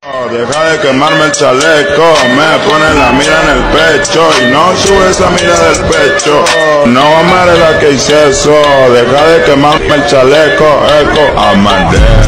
Deja de quemarme el chaleco, me pone la mira en el pecho y no sube esa mira del pecho. No me la que hice eso, deja de quemarme el chaleco, eco, amadeo.